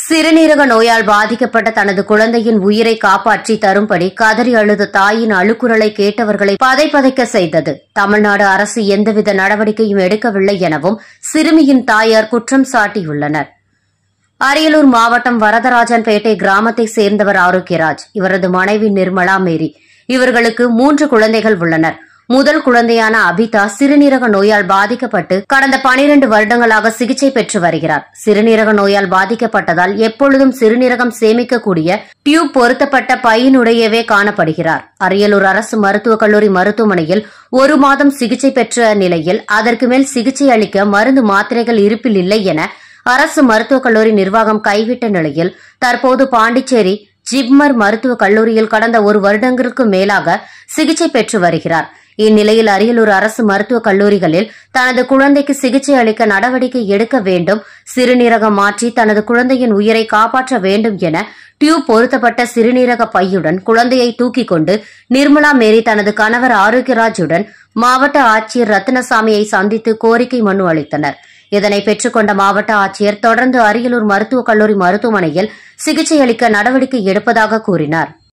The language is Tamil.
சிறுநீரக நோயால் பாதிக்கப்பட்ட தனது குழந்தையின் உயிரை காப்பாற்றி தரும்படி கதறி அழுத தாயின் அழுக்குரலை கேட்டவர்களை பதைபதைக்க செய்தது. தமிழ்நாடு அரசு எந்தவித நடவடிக்கையும் எடுக்கவில்லை எனவும் சிறுமியின் தாயார் குற்றம் சாட்டியுள்ளனர். அரியலூர் மாவட்டம் வரதராஜன்பேட்டை கிராமத்தைச் சேர்ந்தவர் ஆரோக்கியராஜ். இவரது மனைவி நிர்மலா மேரி. இவர்களுக்கு 3 குழந்தைகள் உள்ளனர். முதல் குழந்தையான அபிதா சிறுநீரக நோயால் பாதிக்கப்பட்டு கடந்த 12 வருடங்களாக சிகிச்சை பெற்று வருகிறார். சிறுநீரக நோயால் பாதிக்கப்பட்டதால் எப்பொழுதும் சிறுநீரகம் சேமிக்கக்கூடிய டியூப் பொருத்தப்பட்ட பையினுடையவே காணப்படுகிறார். அரியலூர் அரசு மருத்துவக் கல்லூரி மருத்துவமனையில் 1 மாதம் சிகிச்சை பெற்ற நிலையில் அதற்கு மேல் சிகிச்சை அளிக்க மருந்து மாத்திரைகள் இருப்பில் இல்லை என அரசு மருத்துவக் கல்லூரி நிர்வாகம் கைவிட்ட நிலையில் தற்போது பாண்டிச்சேரி ஜிப்மர் மருத்துவக் கல்லூரியில் கடந்த 1 வருடங்களுக்கு மேலாக சிகிச்சை பெற்று வருகிறார். இந்நிலையில் அரியலூர் அரசு மருத்துவக் கல்லூரிகளில் தனது குழந்தைக்கு சிகிச்சை அளிக்க நடவடிக்கை எடுக்க வேண்டும், சிறுநீரகம் மாற்றி தனது குழந்தையின் உயிரை காப்பாற்ற வேண்டும் என டியூப் பொருத்தப்பட்ட சிறுநீரக பையுடன் குழந்தையை தூக்கிக் கொண்டு நிர்மலா மேரி தனது கணவர் ஆரோக்கியராஜுடன் மாவட்ட ஆட்சியர் ரத்தினசாமியை சந்தித்து கோரிக்கை மனு அளித்தனர். இதனை பெற்றுக்கொண்ட மாவட்ட ஆட்சியர் தொடர்ந்து அரியலூர் மருத்துவக் கல்லூரி மருத்துவமனையில் சிகிச்சை அளிக்க நடவடிக்கை எடுப்பதாக கூறினார்.